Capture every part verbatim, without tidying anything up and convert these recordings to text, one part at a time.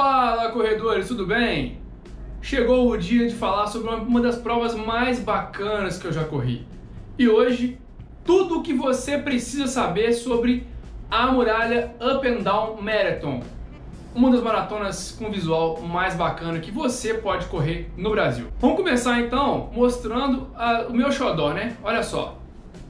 Fala, corredores, tudo bem? Chegou o dia de falar sobre uma das provas mais bacanas que eu já corri. E hoje, tudo o que você precisa saber sobre a Muralha Up and Down Marathon. Uma das maratonas com visual mais bacana que você pode correr no Brasil. Vamos começar então mostrando a, o meu xodó, né? Olha só.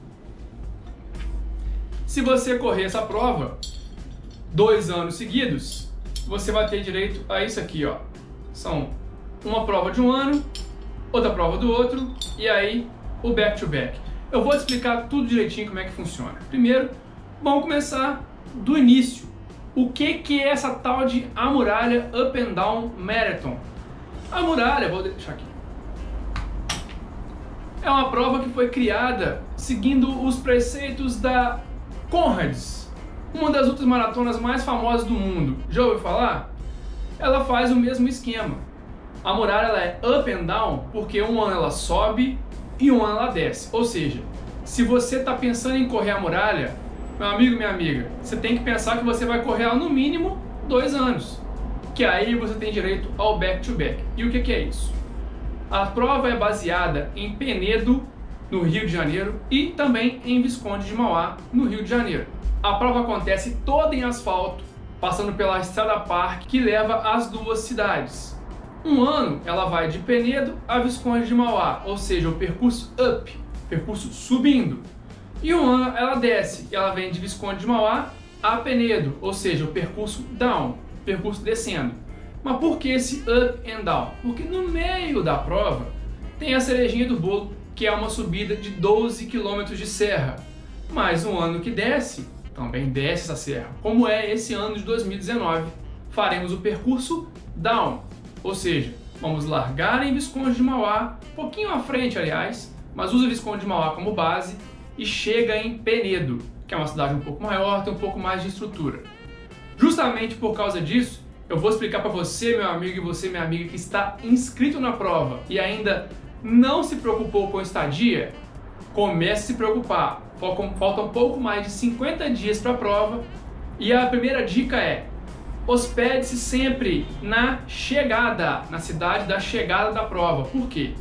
Se você correr essa prova dois anos seguidos, você vai ter direito a isso aqui, ó. São uma prova de um ano, outra prova do outro, e aí o back-to-back. Eu vou te explicar tudo direitinho como é que funciona. Primeiro, vamos começar do início. O que, que é essa tal de a Muralha Up and Down Marathon? A Muralha, vou deixar aqui, é uma prova que foi criada seguindo os preceitos da Conrads, uma das outras maratonas mais famosas do mundo. Já ouviu falar? Ela faz o mesmo esquema. A muralha ela é up and down porque um ano ela sobe e um ano ela desce. Ou seja, se você está pensando em correr a muralha, meu amigo, minha amiga, você tem que pensar que você vai correr ela no mínimo dois anos. Que aí você tem direito ao back-to-back. E o que, que é isso? A prova é baseada em Penedo, no Rio de Janeiro, e também em Visconde de Mauá, no Rio de Janeiro. A prova acontece toda em asfalto, passando pela Estrada Parque, que leva às duas cidades. Um ano ela vai de Penedo a Visconde de Mauá, ou seja, o percurso up, percurso subindo. E um ano ela desce, e ela vem de Visconde de Mauá a Penedo, ou seja, o percurso down, percurso descendo. Mas por que esse up and down? Porque no meio da prova tem a cerejinha do bolo, que é uma subida de doze quilômetros de serra. Mas um ano que desce, também desce essa serra. Como é esse ano de dois mil e dezenove, faremos o percurso down, ou seja, vamos largar em Visconde de Mauá, um pouquinho à frente aliás, mas usa Visconde de Mauá como base e chega em Penedo, que é uma cidade um pouco maior, tem um pouco mais de estrutura. Justamente por causa disso, eu vou explicar para você, meu amigo, e você, minha amiga, que está inscrito na prova e ainda não se preocupou com estadia, comece a se preocupar. Faltam um pouco mais de cinquenta dias para a prova e a primeira dica é: hospede-se sempre na chegada, na cidade da chegada da prova. Por quê?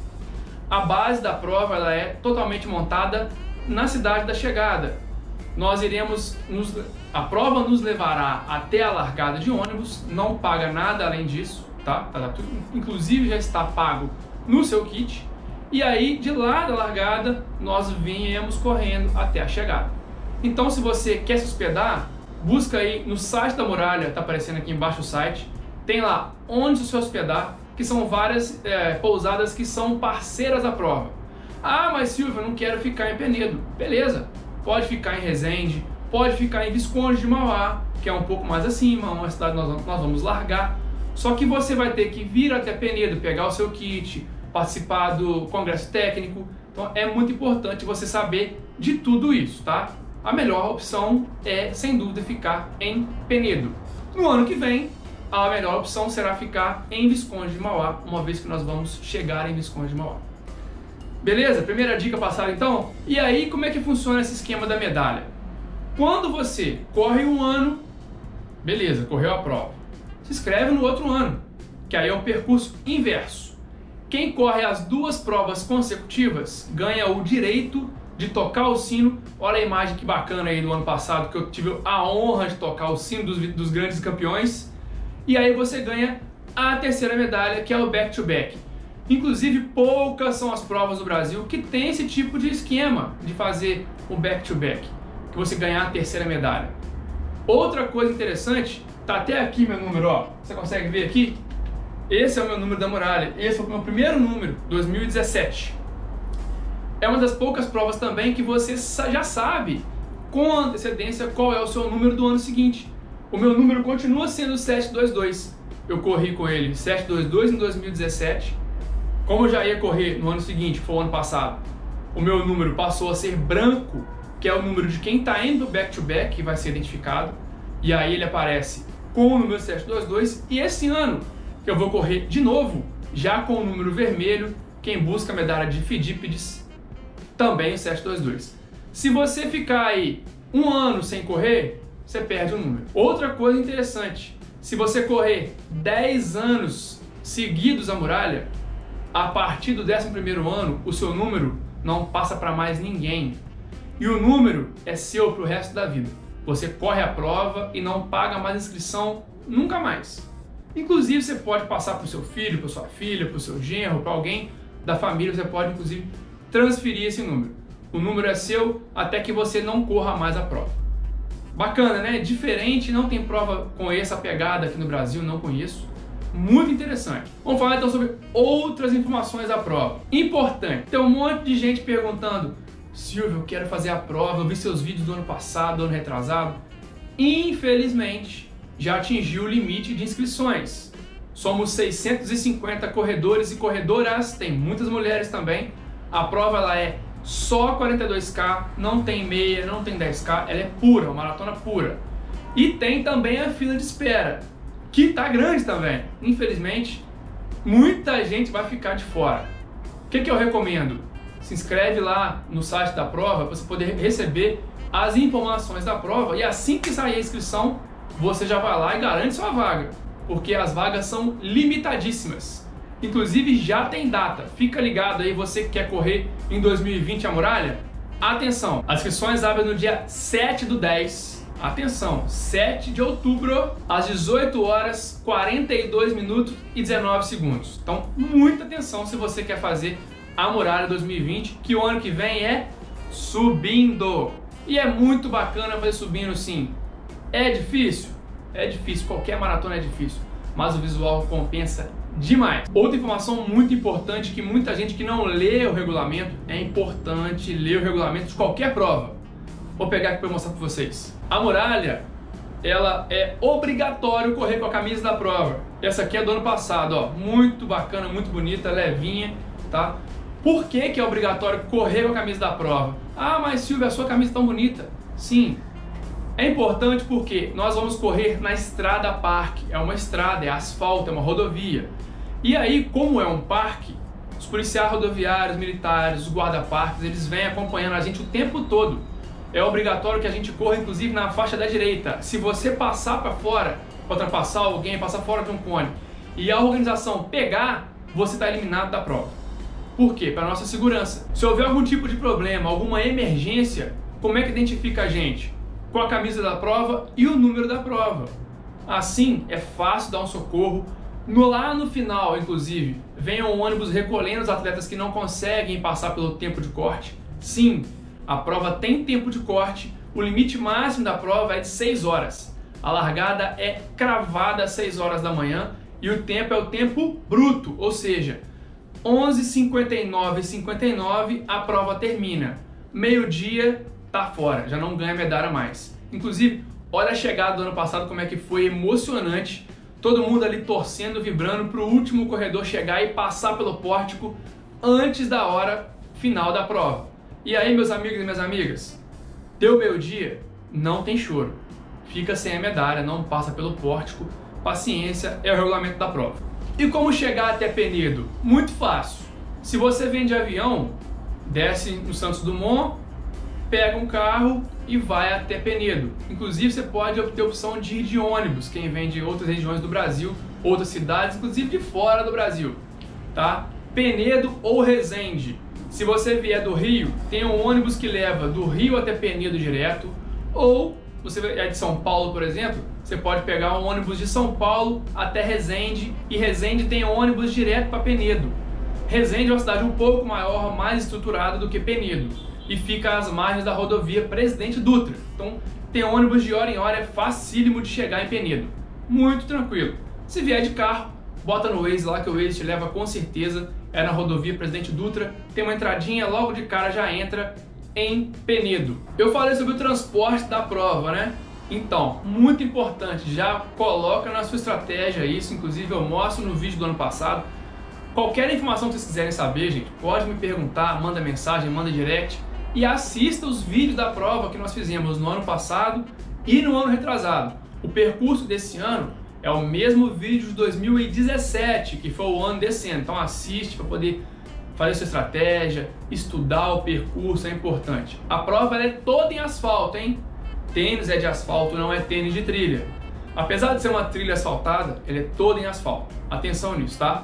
A base da prova ela é totalmente montada na cidade da chegada. Nós iremos, nos, a prova nos levará até a largada de ônibus, não paga nada além disso, tá? Inclusive já está pago no seu kit. E aí, de lá da largada, nós viemos correndo até a chegada. Então, se você quer se hospedar, busca aí no site da Muralha, tá aparecendo aqui embaixo o site, tem lá onde se hospedar, que são várias é, pousadas que são parceiras da prova. Ah, mas Silvio, eu não quero ficar em Penedo. Beleza, pode ficar em Resende, pode ficar em Visconde de Mauá, que é um pouco mais acima, uma cidade que nós, nós vamos largar. Só que você vai ter que vir até Penedo, pegar o seu kit, participar do congresso técnico. Então é muito importante você saber de tudo isso, tá? A melhor opção é, sem dúvida, ficar em Penedo. No ano que vem, a melhor opção será ficar em Visconde de Mauá, uma vez que nós vamos chegar em Visconde de Mauá. Beleza? Primeira dica passada então? E aí, como é que funciona esse esquema da medalha? Quando você corre um ano, beleza, correu a prova, se inscreve no outro ano, que aí é o percurso inverso. Quem corre as duas provas consecutivas ganha o direito de tocar o sino. Olha a imagem que bacana aí do ano passado, que eu tive a honra de tocar o sino dos, dos grandes campeões. E aí você ganha a terceira medalha, que é o back-to-back. Inclusive, poucas são as provas do Brasil que tem esse tipo de esquema de fazer o back-to-back, que você ganhar a terceira medalha. Outra coisa interessante, tá até aqui meu número, ó. Você consegue ver aqui? Esse é o meu número da muralha, esse foi o meu primeiro número, dois mil e dezessete. É uma das poucas provas também que você já sabe com antecedência qual é o seu número do ano seguinte. O meu número continua sendo setecentos e vinte e dois. Eu corri com ele setecentos e vinte e dois em dois mil e dezessete. Como eu já ia correr no ano seguinte, que foi o ano passado, o meu número passou a ser branco, que é o número de quem está indo back-to-back, que vai ser identificado. E aí ele aparece com o número setecentos e vinte e dois. E esse ano eu vou correr de novo, já com o número vermelho, quem busca a medalha de Fidípides, também o setecentos e vinte e dois. Se você ficar aí um ano sem correr, você perde um número. Outra coisa interessante, Se você correr dez anos seguidos a muralha, a partir do décimo primeiro ano, o seu número não passa para mais ninguém. E o número é seu para o resto da vida. Você corre a prova e não paga mais inscrição nunca mais. Inclusive, você pode passar para o seu filho, para sua filha, para o seu genro, para alguém da família, você pode, inclusive, transferir esse número. O número é seu até que você não corra mais a prova. Bacana, né? Diferente, não tem prova com essa pegada aqui no Brasil, não conheço. Muito interessante. Vamos falar então sobre outras informações da prova. Importante, tem um monte de gente perguntando: Silvio, eu quero fazer a prova, eu vi seus vídeos do ano passado, do ano retrasado. Infelizmente, já atingiu o limite de inscrições. Somos seiscentos e cinquenta corredores e corredoras, tem muitas mulheres também. A prova ela é só quarenta e dois K, não tem meia, não tem dez K, ela é pura, uma maratona pura. E tem também a fila de espera, que tá grande também. Infelizmente, muita gente vai ficar de fora. O que, que eu recomendo? Se inscreve lá no site da prova para você poder receber as informações da prova e assim que sair a inscrição, você já vai lá e garante sua vaga, porque as vagas são limitadíssimas. Inclusive já tem data, fica ligado aí, você que quer correr em dois mil e vinte a muralha. Atenção, as inscrições abrem no dia sete do dez, atenção, sete de outubro, às dezoito horas, quarenta e dois minutos e dezenove segundos. Então, muita atenção se você quer fazer a muralha dois mil e vinte, que o ano que vem é subindo. E é muito bacana fazer subindo sim. É difícil? É difícil, qualquer maratona é difícil, mas o visual compensa demais. Outra informação muito importante, que muita gente que não lê o regulamento, é importante ler o regulamento de qualquer prova. Vou pegar aqui para mostrar para vocês. A muralha, ela é obrigatório correr com a camisa da prova. Essa aqui é do ano passado, ó, muito bacana, muito bonita, levinha, tá? Por que que é obrigatório correr com a camisa da prova? Ah, mas Silvio, a sua camisa é tão bonita. Sim, é importante porque nós vamos correr na estrada parque. É uma estrada, é asfalto, é uma rodovia. E aí, como é um parque, os policiais rodoviários, militares, os guarda-parques, eles vêm acompanhando a gente o tempo todo. É obrigatório que a gente corra, inclusive, na faixa da direita. Se você passar para fora, ultrapassar alguém, passar fora de um cone, e a organização pegar, você está eliminado da prova. Por quê? Para nossa segurança. Se houver algum tipo de problema, alguma emergência, como é que identifica a gente? Com a camisa da prova e o número da prova. Assim, é fácil dar um socorro. No, lá no final, inclusive, vem um ônibus recolhendo os atletas que não conseguem passar pelo tempo de corte. Sim, a prova tem tempo de corte, o limite máximo da prova é de seis horas. A largada é cravada às seis horas da manhã e o tempo é o tempo bruto, ou seja, onze e cinquenta e nove e cinquenta e nove a prova termina. Meio-dia tá fora, já não ganha medalha mais. Inclusive, olha a chegada do ano passado, como é que foi emocionante. Todo mundo ali torcendo, vibrando para o último corredor chegar e passar pelo pórtico antes da hora final da prova. E aí, meus amigos e minhas amigas, deu meio-dia, não tem choro. Fica sem a medalha, não passa pelo pórtico. Paciência, é o regulamento da prova. E como chegar até Penedo? Muito fácil. Se você vem de avião, desce no Santos Dumont, pega um carro e vai até Penedo. Inclusive, você pode obter a opção de ir de ônibus, quem vem de outras regiões do Brasil, outras cidades, inclusive de fora do Brasil, tá? Penedo ou Resende. Se você vier do Rio, tem um ônibus que leva do Rio até Penedo direto, ou você é de São Paulo, por exemplo, você pode pegar um ônibus de São Paulo até Resende, e Resende tem ônibus direto para Penedo. Resende é uma cidade um pouco maior, mais estruturada do que Penedo, e fica às margens da rodovia Presidente Dutra. Então tem ônibus de hora em hora, é facílimo de chegar em Penedo. Muito tranquilo. Se vier de carro, bota no Waze lá que o Waze te leva com certeza. É na rodovia Presidente Dutra, tem uma entradinha, logo de cara já entra em Penedo. Eu falei sobre o transporte da prova, né? Então, muito importante, já coloca na sua estratégia isso, inclusive eu mostro no vídeo do ano passado. Qualquer informação que vocês quiserem saber, gente, pode me perguntar, manda mensagem, manda direct. E assista os vídeos da prova que nós fizemos no ano passado e no ano retrasado. O percurso desse ano é o mesmo vídeo de dois mil e dezessete, que foi o ano desse ano. Então assiste para poder fazer sua estratégia, estudar o percurso, é importante. A prova ela é toda em asfalto, hein? Tênis é de asfalto, não é tênis de trilha. Apesar de ser uma trilha asfaltada, ele é todo em asfalto. Atenção nisso, tá?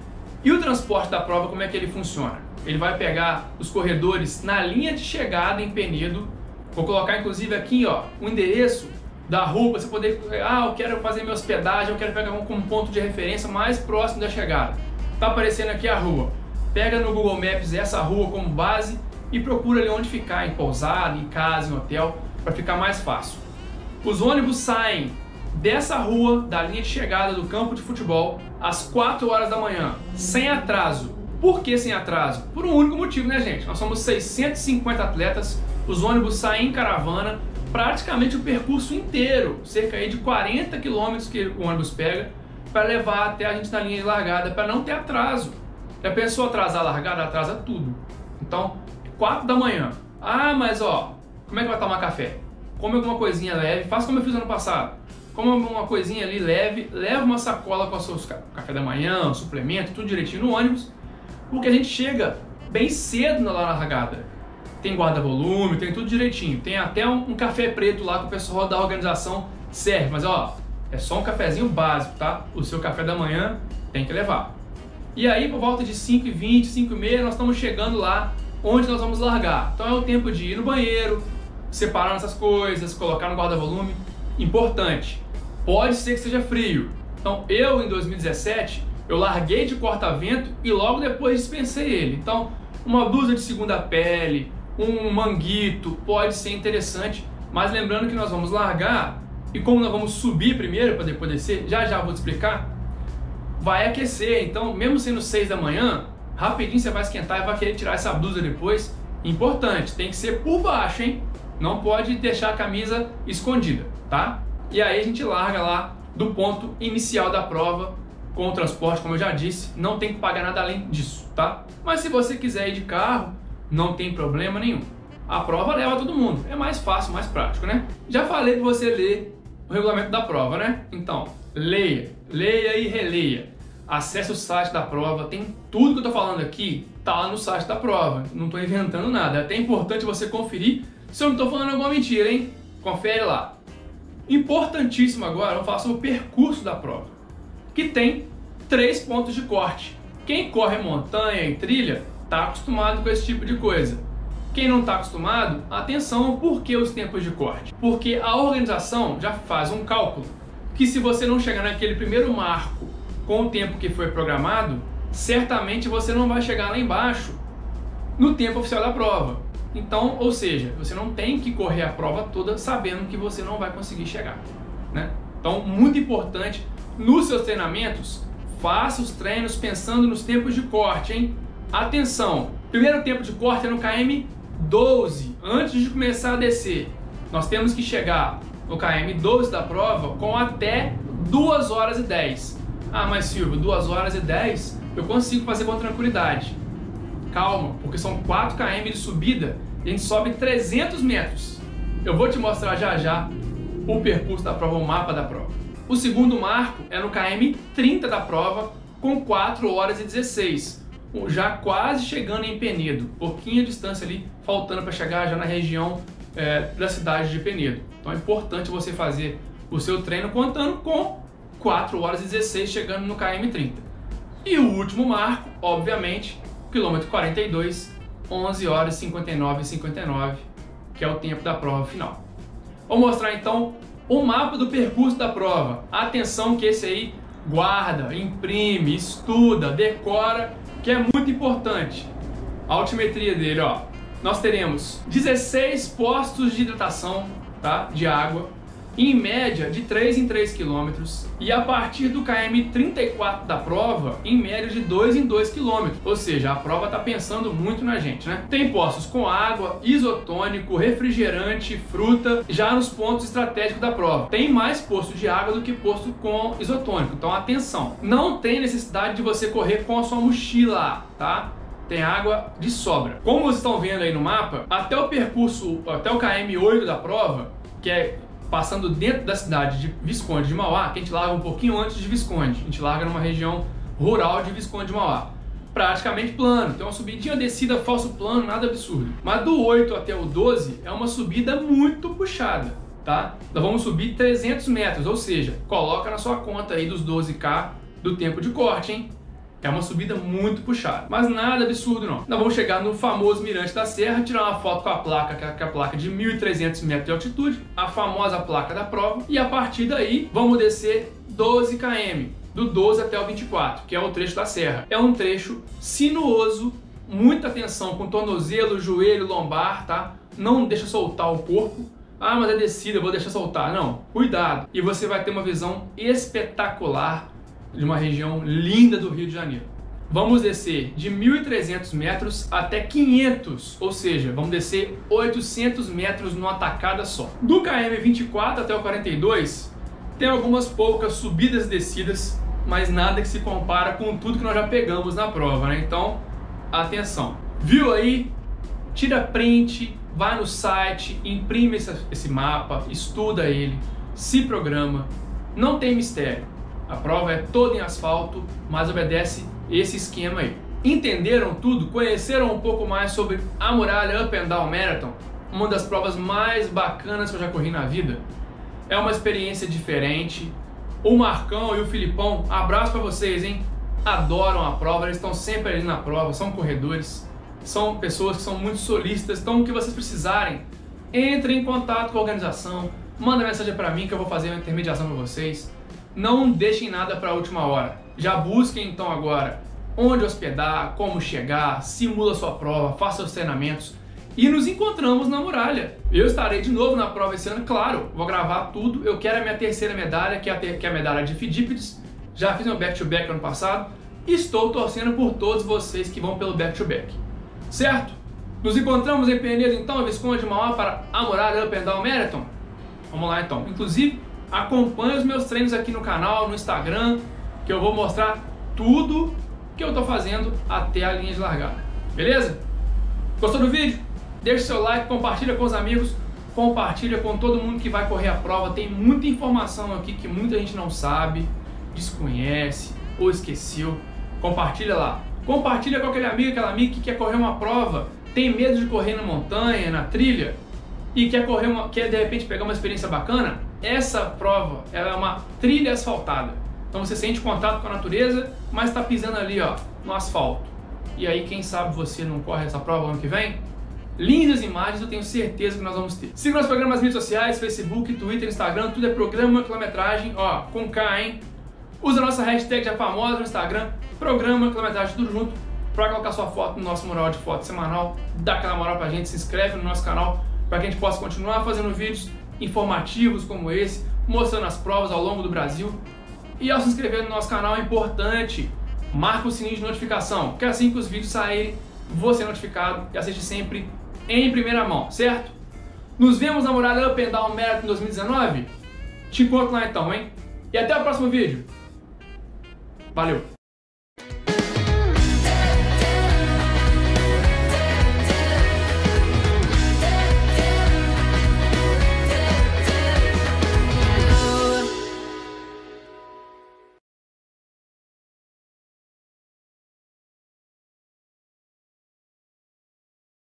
E o transporte da prova, como é que ele funciona? Ele vai pegar os corredores na linha de chegada em Penedo. Vou colocar inclusive aqui, ó, o endereço da rua para você poder, ah, eu quero fazer minha hospedagem, eu quero pegar um como ponto de referência mais próximo da chegada. Tá aparecendo aqui a rua. Pega no Google Maps essa rua como base e procura ali onde ficar, em pousada, em casa, em hotel, para ficar mais fácil. Os ônibus saem dessa rua, da linha de chegada do campo de futebol, às quatro horas da manhã, sem atraso. Por que sem atraso? Por um único motivo, né, gente? Nós somos seiscentos e cinquenta atletas, os ônibus saem em caravana, praticamente o percurso inteiro, cerca aí de quarenta quilômetros que o ônibus pega, para levar até a gente na linha de largada, para não ter atraso. Já pensou atrasar a largada? Atrasa tudo. Então, quatro da manhã. Ah, mas ó, como é que vai tomar café? Come alguma coisinha leve, faça como eu fiz ano passado. Come uma coisinha ali leve, leva uma sacola com o seu café da manhã, suplemento, tudo direitinho no ônibus, porque a gente chega bem cedo lá na largada. Tem guarda-volume, tem tudo direitinho. Tem até um, um café preto lá que o pessoal da organização serve, mas ó, é só um cafezinho básico, tá? O seu café da manhã tem que levar. E aí, por volta de cinco e vinte, cinco e meia, nós estamos chegando lá onde nós vamos largar. Então é o tempo de ir no banheiro, separar essas coisas, colocar no guarda-volume. Importante, pode ser que seja frio. Então eu, em dois mil e dezessete, eu larguei de corta-vento e logo depois dispensei ele. Então, uma blusa de segunda pele, um manguito, pode ser interessante, mas lembrando que nós vamos largar, e como nós vamos subir primeiro para depois descer, já já vou te explicar, vai aquecer. Então, mesmo sendo seis da manhã, rapidinho você vai esquentar e vai querer tirar essa blusa depois. Importante, tem que ser por baixo, hein? Não pode deixar a camisa escondida, tá? E aí a gente larga lá do ponto inicial da prova com o transporte, como eu já disse, não tem que pagar nada além disso, tá? Mas se você quiser ir de carro, não tem problema nenhum. A prova leva todo mundo, é mais fácil, mais prático, né? Já falei para você ler o regulamento da prova, né? Então, leia, leia e releia. Acesse o site da prova, tem tudo que eu tô falando aqui, tá lá no site da prova, não tô inventando nada. É até importante você conferir se eu não tô falando alguma mentira, hein? Confere lá. Importantíssimo agora, vamos falar sobre o percurso da prova, que tem três pontos de corte. Quem corre montanha e trilha está acostumado com esse tipo de coisa. Quem não está acostumado, atenção, por que os tempos de corte? Porque a organização já faz um cálculo que se você não chegar naquele primeiro marco com o tempo que foi programado, certamente você não vai chegar lá embaixo no tempo oficial da prova. Então, ou seja, você não tem que correr a prova toda sabendo que você não vai conseguir chegar, né? Então, muito importante, nos seus treinamentos, faça os treinos pensando nos tempos de corte, hein? Atenção, primeiro tempo de corte é no K M doze, antes de começar a descer. Nós temos que chegar no K M doze da prova com até duas horas e dez. Ah, mas Silvio, duas horas e dez eu consigo fazer com tranquilidade. Calma, porque são quatro quilômetros de subida e a gente sobe trezentos metros. Eu vou te mostrar já já o percurso da prova, o mapa da prova. O segundo marco é no K M trinta da prova com quatro horas e dezesseis. Já quase chegando em Penedo, pouquinha distância ali, faltando para chegar já na região é, da cidade de Penedo. Então é importante você fazer o seu treino contando com quatro horas e dezesseis chegando no K M trinta. E o último marco, obviamente, quilômetro quarenta e dois, onze horas e cinquenta e nove e cinquenta e nove, que é o tempo da prova final. Vou mostrar então o mapa do percurso da prova. Atenção que esse aí guarda, imprime, estuda, decora, que é muito importante. A altimetria dele, ó. Nós teremos dezesseis postos de hidratação, tá? De água, em média de três em três quilômetros, e a partir do K M trinta e quatro da prova, em média de dois em dois quilômetros. Ou seja, a prova está pensando muito na gente, né? Tem postos com água, isotônico, refrigerante, fruta, já nos pontos estratégicos da prova. Tem mais posto de água do que posto com isotônico, então atenção. Não tem necessidade de você correr com a sua mochila, tá? Tem água de sobra. Como vocês estão vendo aí no mapa, até o percurso, até o K M oito da prova, que é passando dentro da cidade de Visconde de Mauá, que a gente larga um pouquinho antes de Visconde, a gente larga numa região rural de Visconde de Mauá. Praticamente plano, tem uma subidinha, descida, falso plano, nada absurdo. Mas do oito até o doze é uma subida muito puxada, tá? Nós vamos subir trezentos metros, ou seja, coloca na sua conta aí dos doze K do tempo de corte, hein? É uma subida muito puxada, mas nada absurdo não. Nós vamos chegar no famoso Mirante da Serra, tirar uma foto com a placa, que é a placa de mil e trezentos metros de altitude, a famosa placa da prova, e a partir daí vamos descer doze quilômetros, do doze até o vinte e quatro, que é o trecho da serra. É um trecho sinuoso, muita atenção com tornozelo, joelho, lombar, tá? Não deixa soltar o corpo. Ah, mas é descida, eu vou deixar soltar. Não, cuidado. E você vai ter uma visão espetacular de uma região linda do Rio de Janeiro. Vamos descer de mil e trezentos metros até quinhentos, ou seja, vamos descer oitocentos metros numa tacada só. Do quilômetro vinte e quatro até o quarenta e dois, tem algumas poucas subidas e descidas, mas nada que se compara com tudo que nós já pegamos na prova, né? Então, atenção. Viu aí? Tira print, vai no site, imprime esse mapa, estuda ele, se programa. Não tem mistério. A prova é toda em asfalto, mas obedece esse esquema aí. Entenderam tudo? Conheceram um pouco mais sobre a Muralha Up and Down Marathon? Uma das provas mais bacanas que eu já corri na vida. É uma experiência diferente. O Marcão e o Filipão, abraço pra vocês, hein? Adoram a prova, eles estão sempre ali na prova, são corredores, são pessoas que são muito solistas. Então, o que vocês precisarem, entre em contato com a organização, manda mensagem pra mim que eu vou fazer uma intermediação pra vocês. Não deixem nada para a última hora. Já busquem então agora onde hospedar, como chegar, simula sua prova, faça os treinamentos e nos encontramos na muralha. Eu estarei de novo na prova esse ano, claro, vou gravar tudo. Eu quero a minha terceira medalha, que é a, ter, que é a medalha de Fidípides. Já fiz meu back-to-back ano passado e estou torcendo por todos vocês que vão pelo back-to-back. Certo? Nos encontramos em Penedo então, Visconde de Mauá, para a Muralha Up and Down Marathon? Vamos lá então. Inclusive, acompanhe os meus treinos aqui no canal, no Instagram, que eu vou mostrar tudo que eu estou fazendo até a linha de largada. Beleza? Gostou do vídeo? Deixe seu like, compartilha com os amigos, compartilha com todo mundo que vai correr a prova. Tem muita informação aqui que muita gente não sabe, desconhece ou esqueceu. Compartilha lá. Compartilha com aquele amigo, aquela amiga que quer correr uma prova, tem medo de correr na montanha, na trilha, e quer correr uma, quer de repente pegar uma experiência bacana. Essa prova, ela é uma trilha asfaltada. Então você sente contato com a natureza, mas está pisando ali, ó, no asfalto. E aí, quem sabe você não corre essa prova ano que vem? Lindas imagens, eu tenho certeza que nós vamos ter. Siga nosso programa nas redes sociais, Facebook, Twitter, Instagram, tudo é programa quilometragem, ó, com K, hein? Usa a nossa hashtag já famosa no Instagram, programa quilometragem, tudo junto, para colocar sua foto no nosso mural de foto semanal. Dá aquela moral pra gente, se inscreve no nosso canal, para que a gente possa continuar fazendo vídeos informativos como esse, mostrando as provas ao longo do Brasil. E ao se inscrever no nosso canal é importante, marca o sininho de notificação, que assim que os vídeos saírem, você é notificado e assiste sempre em primeira mão, certo? Nos vemos na Muralha Up and Down Marathon dois mil e dezenove? Te encontro lá então, hein? E até o próximo vídeo. Valeu!